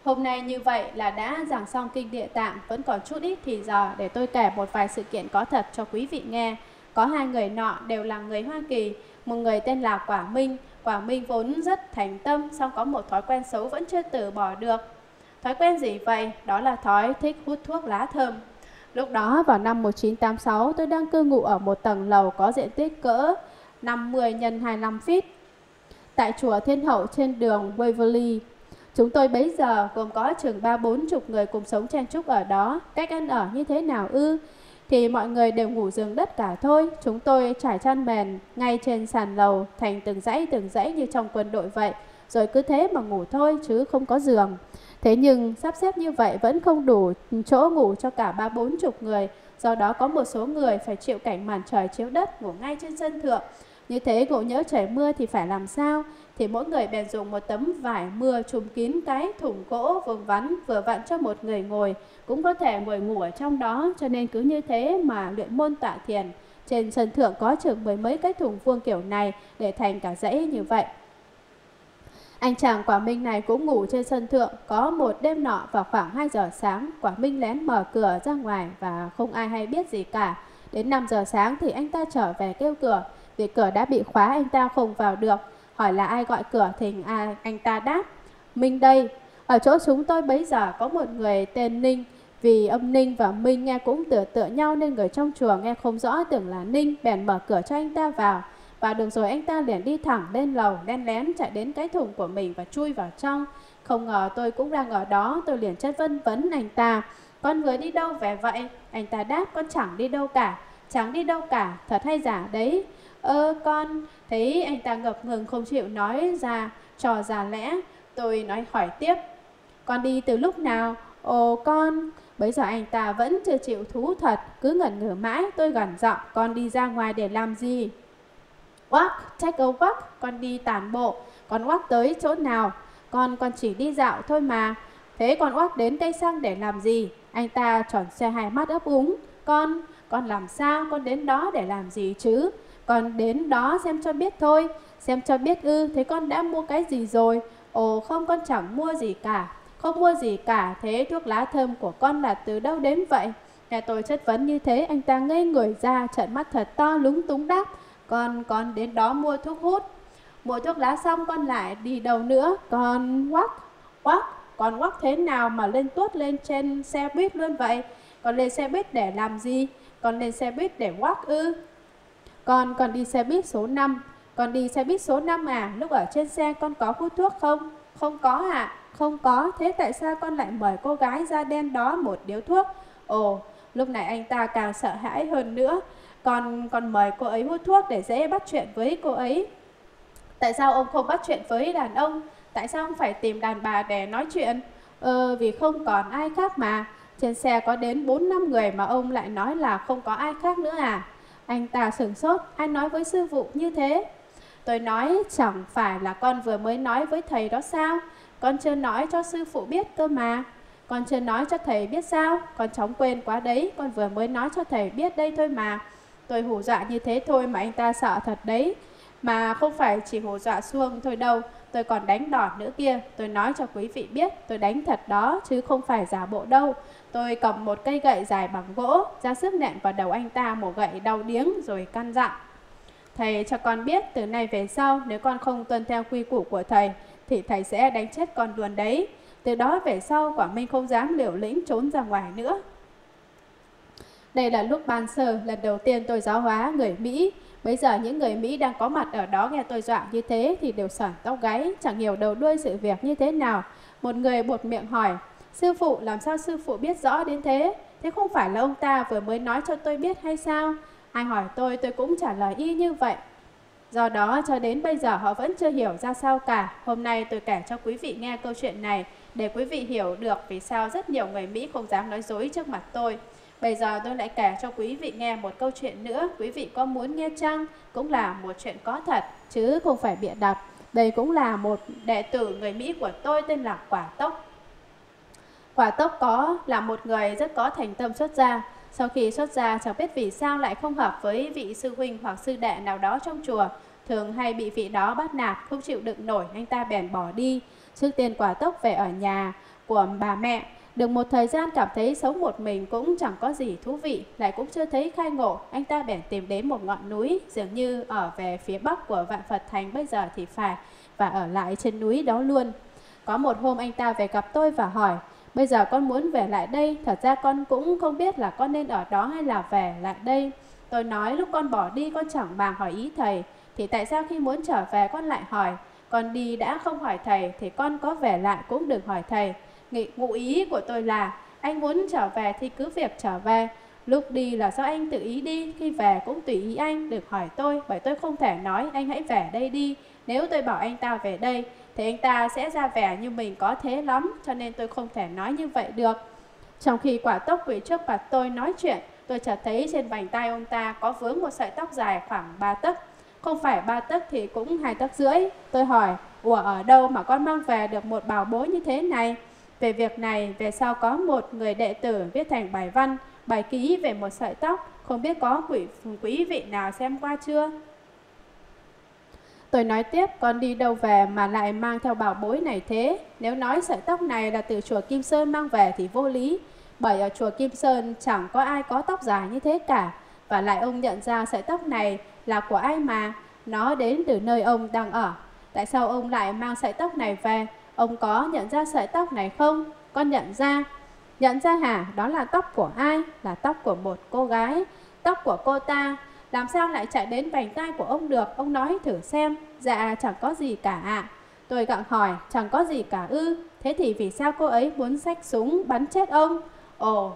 Hôm nay như vậy là đã giảng xong kinh Địa Tạng, vẫn còn chút ít thì giờ để tôi kể một vài sự kiện có thật cho quý vị nghe. Có hai người nọ đều là người Hoa Kỳ, một người tên là Quả Minh. Quả Minh vốn rất thành tâm, song có một thói quen xấu vẫn chưa từ bỏ được. Thói quen gì vậy? Đó là thói thích hút thuốc lá thơm. Lúc đó vào năm 1986, tôi đang cư ngụ ở một tầng lầu có diện tích cỡ 50 x 25 feet tại chùa Thiên Hậu trên đường Waverly. Chúng tôi bấy giờ gồm có chừng 30-40 người cùng sống chen chúc ở đó. Cách ăn ở như thế nào ư? Thì mọi người đều ngủ giường đất cả thôi. Chúng tôi trải chăn mền ngay trên sàn lầu thành từng dãy như trong quân đội vậy. Rồi cứ thế mà ngủ thôi chứ không có giường. Thế nhưng sắp xếp như vậy vẫn không đủ chỗ ngủ cho cả 30-40 người. Do đó có một số người phải chịu cảnh màn trời chiếu đất ngủ ngay trên sân thượng. Như thế ngộ nhỡ trời mưa thì phải làm sao? Thì mỗi người bèn dùng một tấm vải mưa trùm kín cái thùng gỗ vuông vắn vừa vặn cho một người ngồi, cũng có thể ngồi ngủ ở trong đó. Cho nên cứ như thế mà luyện môn tọa thiền. Trên sân thượng có chừng mười mấy cái thùng vuông kiểu này để thành cả dãy như vậy. Anh chàng Quả Minh này cũng ngủ trên sân thượng. Có một đêm nọ vào khoảng 2 giờ sáng, Quả Minh lén mở cửa ra ngoài và không ai hay biết gì cả. Đến 5 giờ sáng thì anh ta trở về kêu cửa. Vì cửa đã bị khóa anh ta không vào được. Hỏi là ai gọi cửa thì anh ta đáp: Minh đây. Ở chỗ chúng tôi bấy giờ có một người tên Ninh. Vì âm Ninh và Minh nghe cũng tựa nhau nên người trong chùa nghe không rõ tưởng là Ninh, bèn mở cửa cho anh ta vào. Và được rồi anh ta liền đi thẳng lên lầu, lén lén chạy đến cái thùng của mình và chui vào trong. Không ngờ tôi cũng đang ở đó, tôi liền chất vấn anh ta: Con vừa đi đâu về vậy? Anh ta đáp: Con chẳng đi đâu cả. Chẳng đi đâu cả, thật hay giả đấy? Con... Thấy anh ta ngập ngừng không chịu nói ra trò giả lẽ, tôi hỏi tiếp: Con đi từ lúc nào? Ồ con... Bấy giờ anh ta vẫn chưa chịu thú thật, cứ ngẩn ngơ mãi. Tôi gằn giọng: Con đi ra ngoài để làm gì? Walk, take a walk. Con đi tản bộ. Con walk tới chỗ nào? Con chỉ đi dạo thôi mà. Thế con walk đến cây xăng để làm gì? Anh ta tròn xoe hai mắt ấp úng. Con làm sao? Con đến đó để làm gì chứ? Con đến đó xem cho biết thôi. Xem cho biết ư? Thế con đã mua cái gì rồi? Ồ không, con chẳng mua gì cả. Không mua gì cả. Thế thuốc lá thơm của con là từ đâu đến vậy? Nghe tôi chất vấn như thế, anh ta ngây người ra, trợn mắt thật to, lúng túng đáp: Con đến đó mua thuốc hút. Mua thuốc lá xong con lại đi đâu nữa? Con walk. Con walk thế nào mà lên tuốt lên trên xe buýt luôn vậy? Con lên xe buýt để làm gì? Con lên xe buýt để walk ư? Con đi xe buýt số 5. Con đi xe buýt số 5 à? Lúc ở trên xe con có hút thuốc không? Không có ạ. Không có. Thế tại sao con lại mời cô gái da đen đó một điếu thuốc? Ồ, lúc này anh ta càng sợ hãi hơn nữa. Con mời cô ấy hút thuốc để dễ bắt chuyện với cô ấy. Tại sao ông không bắt chuyện với đàn ông? Tại sao ông phải tìm đàn bà để nói chuyện? Vì không còn ai khác mà. Trên xe có đến 4-5 người mà ông lại nói là không có ai khác nữa à? Anh ta sửng sốt. Ai nói với sư phụ như thế? Tôi nói: Chẳng phải là con vừa mới nói với thầy đó sao? Con chưa nói cho sư phụ biết cơ mà. Con chưa nói cho thầy biết sao? Con chóng quên quá đấy. Con vừa mới nói cho thầy biết đây thôi mà. Tôi hù dọa như thế thôi mà anh ta sợ thật đấy. Mà không phải chỉ hù dọa xuông thôi đâu, tôi còn đánh đòn nữa kia. Tôi nói cho quý vị biết, tôi đánh thật đó, chứ không phải giả bộ đâu. Tôi cầm một cây gậy dài bằng gỗ, ra sức nện vào đầu anh ta một gậy đau điếng rồi căn dặn: Thầy cho con biết, từ nay về sau, nếu con không tuân theo quy củ của thầy, thì thầy sẽ đánh chết con luôn đấy. Từ đó về sau, Quả Minh không dám liều lĩnh trốn ra ngoài nữa. Đây là lúc ban sơ, lần đầu tiên tôi giáo hóa người Mỹ. Bây giờ những người Mỹ đang có mặt ở đó nghe tôi dọa như thế thì đều sởn tóc gáy, chẳng hiểu đầu đuôi sự việc như thế nào. Một người buột miệng hỏi: Sư phụ, làm sao sư phụ biết rõ đến thế? Thế không phải là ông ta vừa mới nói cho tôi biết hay sao? Ai hỏi tôi cũng trả lời y như vậy. Do đó cho đến bây giờ họ vẫn chưa hiểu ra sao cả. Hôm nay tôi kể cho quý vị nghe câu chuyện này để quý vị hiểu được vì sao rất nhiều người Mỹ không dám nói dối trước mặt tôi. Bây giờ tôi lại kể cho quý vị nghe một câu chuyện nữa. Quý vị có muốn nghe chăng? Cũng là một chuyện có thật, chứ không phải bịa đặt. Đây cũng là một đệ tử người Mỹ của tôi tên là Quả Tốc. Quả Tốc là một người rất có thành tâm xuất gia. Sau khi xuất gia chẳng biết vì sao lại không hợp với vị sư huynh hoặc sư đệ nào đó trong chùa. Thường hay bị vị đó bắt nạt, không chịu đựng nổi, anh ta bèn bỏ đi. Trước tiên Quả Tốc về ở nhà của bà mẹ. Được một thời gian cảm thấy sống một mình cũng chẳng có gì thú vị, lại cũng chưa thấy khai ngộ, anh ta bèn tìm đến một ngọn núi dường như ở về phía bắc của Vạn Phật Thành bây giờ thì phải, và ở lại trên núi đó luôn. Có một hôm anh ta về gặp tôi và hỏi: bây giờ con muốn về lại đây, thật ra con cũng không biết là con nên ở đó hay là về lại đây. Tôi nói lúc con bỏ đi con chẳng màng hỏi ý thầy, thì tại sao khi muốn trở về con lại hỏi? Con đi đã không hỏi thầy thì con có về lại cũng đừng hỏi thầy. Ngụ ý của tôi là anh muốn trở về thì cứ việc trở về. Lúc đi là do anh tự ý đi, khi về cũng tùy ý anh, đừng hỏi tôi, bởi tôi không thể nói anh hãy về đây đi. Nếu tôi bảo anh ta về đây thì anh ta sẽ ra vẻ như mình có thế lắm, cho nên tôi không thể nói như vậy được. Trong khi Quả Tốc quỳ trước mặt tôi nói chuyện, tôi chợt thấy trên vành tay ông ta có vướng một sợi tóc dài khoảng 3 tấc. Không phải 3 tấc thì cũng 2,5 tấc. Tôi hỏi: ủa, ở đâu mà con mang về được một bảo bối như thế này? Về việc này, về sau có một người đệ tử viết thành bài văn, bài ký về một sợi tóc, không biết có quý vị nào xem qua chưa? Tôi nói tiếp: con đi đâu về mà lại mang theo bảo bối này thế? Nếu nói sợi tóc này là từ chùa Kim Sơn mang về thì vô lý, bởi ở chùa Kim Sơn chẳng có ai có tóc dài như thế cả. Và lại ông nhận ra sợi tóc này là của ai mà? Nó đến từ nơi ông đang ở. Tại sao ông lại mang sợi tóc này về? Ông có nhận ra sợi tóc này không? Con nhận ra. Nhận ra hả? Đó là tóc của ai? Là tóc của một cô gái. Tóc của cô ta. Làm sao lại chạy đến vành tai của ông được? Ông nói thử xem. Dạ chẳng có gì cả ạ. Tôi gặng hỏi: chẳng có gì cả ư? Thế thì vì sao cô ấy muốn xách súng bắn chết ông? Ồ.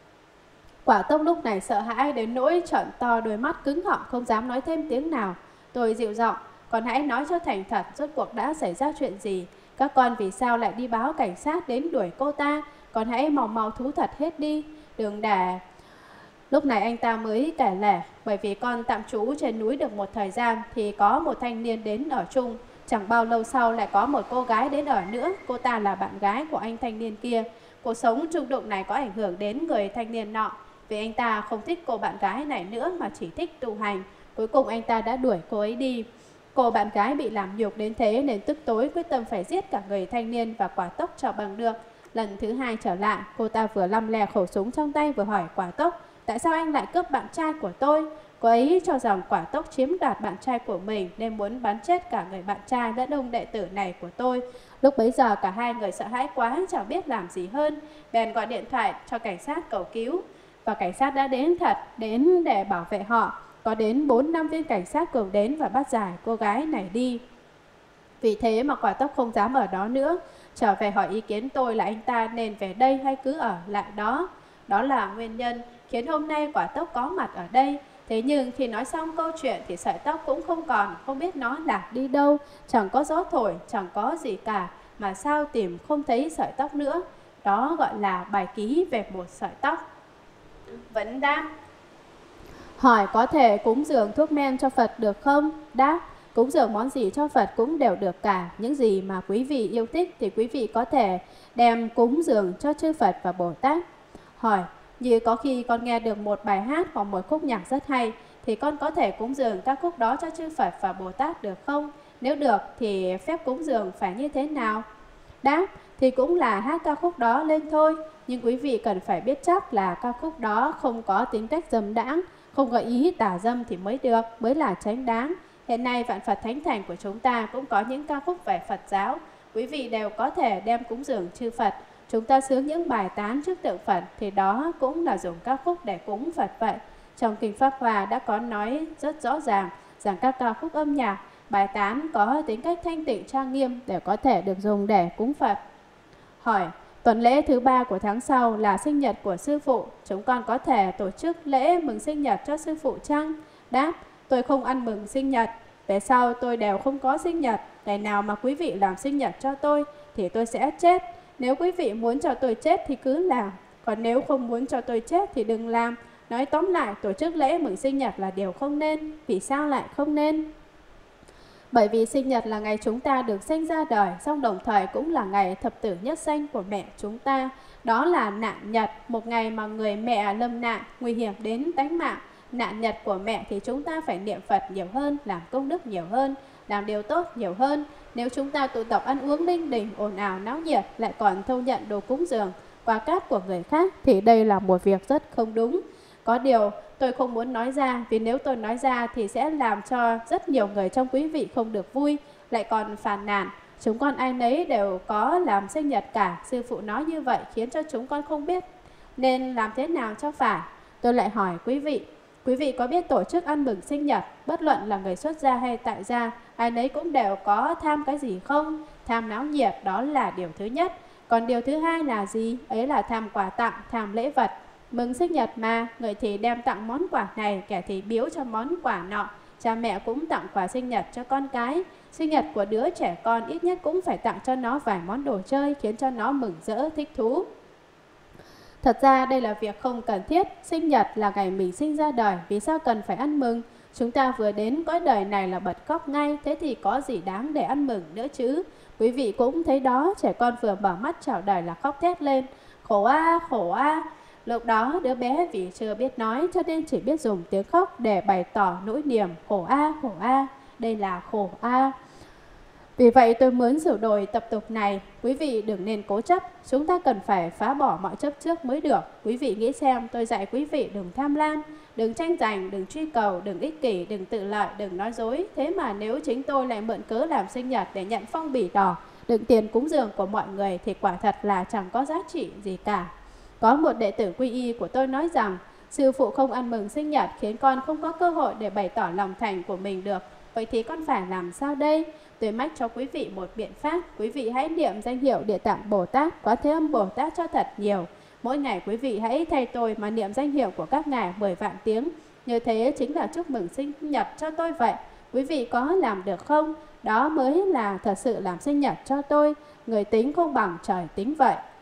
Quả Tốc lúc này sợ hãi đến nỗi trợn to đôi mắt cứng họng, không dám nói thêm tiếng nào. Tôi dịu giọng: con hãy nói cho thành thật, rốt cuộc đã xảy ra chuyện gì? Các con vì sao lại đi báo cảnh sát đến đuổi cô ta? Con hãy mau thú thật hết đi, đừng để... Lúc này anh ta mới kể lể: bởi vì con tạm trú trên núi được một thời gian thì có một thanh niên đến ở chung. Chẳng bao lâu sau lại có một cô gái đến ở nữa. Cô ta là bạn gái của anh thanh niên kia. Cuộc sống chung đụng này có ảnh hưởng đến người thanh niên nọ, vì anh ta không thích cô bạn gái này nữa mà chỉ thích tu hành. Cuối cùng anh ta đã đuổi cô ấy đi. Cô bạn gái bị làm nhục đến thế nên tức tối quyết tâm phải giết cả người thanh niên và Quả Tốc cho bằng được. Lần thứ hai trở lại, cô ta vừa lăm le khẩu súng trong tay vừa hỏi Quả Tốc: tại sao anh lại cướp bạn trai của tôi? Cô ấy cho rằng Quả Tốc chiếm đoạt bạn trai của mình nên muốn bắn chết cả người bạn trai lẫn ông đệ tử này của tôi. Lúc bấy giờ cả hai người sợ hãi quá, chẳng biết làm gì hơn, bèn gọi điện thoại cho cảnh sát cầu cứu. Và cảnh sát đã đến thật, đến để bảo vệ họ. Có đến 4-5 viên cảnh sát cùng đến và bắt giải cô gái này đi. Vì thế mà Quả Tốc không dám ở đó nữa. Trở về hỏi ý kiến tôi là anh ta nên về đây hay cứ ở lại đó. Đó là nguyên nhân khiến hôm nay Quả Tốc có mặt ở đây. Thế nhưng khi nói xong câu chuyện thì sợi tóc cũng không còn, không biết nó lạc đi đâu. Chẳng có gió thổi, chẳng có gì cả, mà sao tìm không thấy sợi tóc nữa. Đó gọi là bài ký về một sợi tóc. Vấn đáp: hỏi có thể cúng dường thuốc men cho Phật được không? Đáp: cúng dường món gì cho Phật cũng đều được cả. Những gì mà quý vị yêu thích thì quý vị có thể đem cúng dường cho chư Phật và Bồ Tát. Hỏi: như có khi con nghe được một bài hát hoặc một khúc nhạc rất hay thì con có thể cúng dường các khúc đó cho chư Phật và Bồ Tát được không? Nếu được thì phép cúng dường phải như thế nào? Đáp: thì cũng là hát ca khúc đó lên thôi. Nhưng quý vị cần phải biết chắc là ca khúc đó không có tính cách dâm đãng, không gợi ý tà dâm thì mới được, mới là chánh đáng. Hiện nay Vạn Phật Thánh Thành của chúng ta cũng có những ca khúc về Phật giáo. Quý vị đều có thể đem cúng dường chư Phật. Chúng ta sướng những bài tán trước tượng Phật thì đó cũng là dùng ca khúc để cúng Phật vậy. Trong Kinh Pháp Hoa đã có nói rất rõ ràng rằng các ca khúc âm nhạc, bài tán có tính cách thanh tịnh trang nghiêm đều có thể được dùng để cúng Phật. Hỏi: tuần lễ thứ 3 của tháng sau là sinh nhật của sư phụ, chúng con có thể tổ chức lễ mừng sinh nhật cho sư phụ chăng? Đáp: tôi không ăn mừng sinh nhật. Về sau tôi đều không có sinh nhật. Ngày nào mà quý vị làm sinh nhật cho tôi thì tôi sẽ chết. Nếu quý vị muốn cho tôi chết thì cứ làm, còn nếu không muốn cho tôi chết thì đừng làm. Nói tóm lại, tổ chức lễ mừng sinh nhật là điều không nên. Vì sao lại không nên? Bởi vì sinh nhật là ngày chúng ta được sinh ra đời, song đồng thời cũng là ngày thập tử nhất sanh của mẹ chúng ta. Đó là nạn nhật, một ngày mà người mẹ lâm nạn, nguy hiểm đến tánh mạng. Nạn nhật của mẹ thì chúng ta phải niệm Phật nhiều hơn, làm công đức nhiều hơn. làm điều tốt nhiều hơn. Nếu chúng ta tụ tập ăn uống linh đình, ồn ào náo nhiệt, lại còn thu nhận đồ cúng dường, quà cáp của người khác, thì đây là một việc rất không đúng. Có điều tôi không muốn nói ra, vì nếu tôi nói ra thì sẽ làm cho rất nhiều người trong quý vị không được vui, lại còn phàn nàn. Chúng con ai nấy đều có làm sinh nhật cả, sư phụ nói như vậy khiến cho chúng con không biết nên làm thế nào cho phải. Tôi lại hỏi quý vị có biết tổ chức ăn mừng sinh nhật, bất luận là người xuất gia hay tại gia, ai nấy cũng đều có tham cái gì không? Tham náo nhiệt, đó là điều thứ nhất. Còn điều thứ hai là gì? Ấy là tham quà tặng, tham lễ vật. Mừng sinh nhật mà, người thì đem tặng món quà này, kẻ thì biếu cho món quà nọ. Cha mẹ cũng tặng quà sinh nhật cho con cái. Sinh nhật của đứa trẻ con ít nhất cũng phải tặng cho nó vài món đồ chơi, khiến cho nó mừng rỡ, thích thú. Thật ra đây là việc không cần thiết. Sinh nhật là ngày mình sinh ra đời, vì sao cần phải ăn mừng? Chúng ta vừa đến cõi đời này là bật khóc ngay, thế thì có gì đáng để ăn mừng nữa chứ? Quý vị cũng thấy đó, trẻ con vừa mở mắt chào đời là khóc thét lên, khổ a, khổ a. Lúc đó đứa bé vì chưa biết nói cho nên chỉ biết dùng tiếng khóc để bày tỏ nỗi niềm khổ a, khổ a. Đây là khổ a. Vì vậy tôi muốn sửa đổi tập tục này. Quý vị đừng nên cố chấp, chúng ta cần phải phá bỏ mọi chấp trước mới được. Quý vị nghĩ xem, tôi dạy quý vị đừng tham lam, đừng tranh giành, đừng truy cầu, đừng ích kỷ, đừng tự lợi, đừng nói dối. Thế mà nếu chính tôi lại mượn cớ làm sinh nhật để nhận phong bì đỏ, đựng tiền cúng dường của mọi người thì quả thật là chẳng có giá trị gì cả. Có một đệ tử quy y của tôi nói rằng, sư phụ không ăn mừng sinh nhật khiến con không có cơ hội để bày tỏ lòng thành của mình được. Vậy thì con phải làm sao đây? Tôi mách cho quý vị một biện pháp. Quý vị hãy niệm danh hiệu Địa Tạng Bồ Tát, Quán Thế Âm Bồ Tát cho thật nhiều. Mỗi ngày quý vị hãy thay tôi mà niệm danh hiệu của các ngài 10 vạn tiếng. Như thế chính là chúc mừng sinh nhật cho tôi vậy. Quý vị có làm được không? Đó mới là thật sự làm sinh nhật cho tôi. Người tính không bằng trời tính vậy.